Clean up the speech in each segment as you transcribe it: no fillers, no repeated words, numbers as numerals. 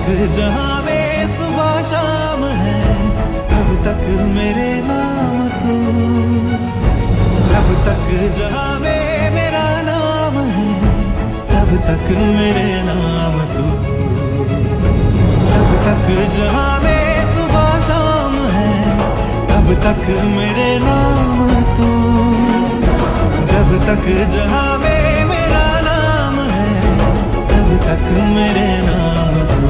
जहाँ में सुबह शाम है, तब तक मेरे नाम तू। जब तक जहाँ में मेरा नाम है, तब तक मेरे नाम तू। जब तक जहाँ में सुबह शाम है, तब तक मेरे नाम तू। जब तक जहाँ में मेरा नाम है, तब तक मेरे नाम तू।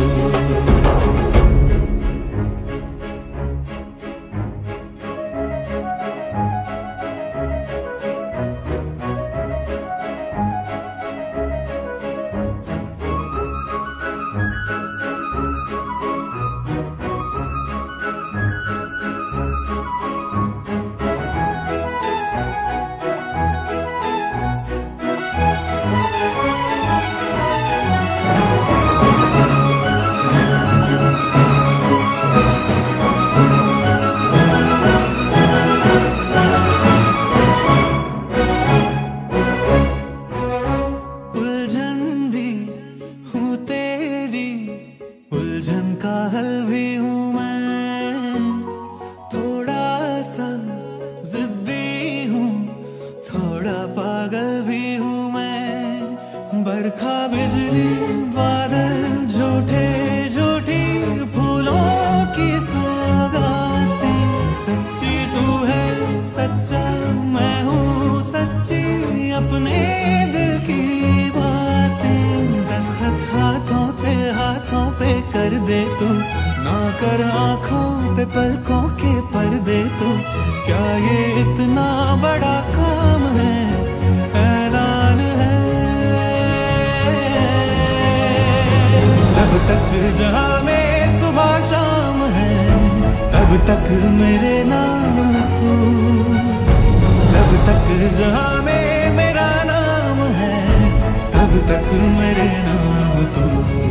उलझन का हल भी हूँ मैं, थोड़ा सा जिद्दी हूँ, थोड़ा पागल भी हूँ मैं। बरखा बिजली बादल झूठे झूठी फूलों की सौगातें, सच्ची तू है सच्चा मैं हूँ सच्ची, अपने दिल की बातें। दस्तखत हाथों से हाथों पे कर दे तू, ना कर आंखों पे पलकों के पर्दे तू। क्या ये इतना बड़ा काम है, ऐलान है। जब तक जहाँ में सुबह शाम है, तब तक मेरे नाम तू। जब तक जहाँ में मेरा नाम है, तब तक मेरे नाम तू।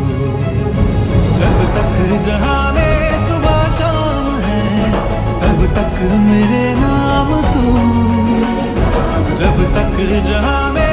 जब तक जहाँ में सुबह शाम है, तब तक मेरे नाम तू। जब तक जहाँ में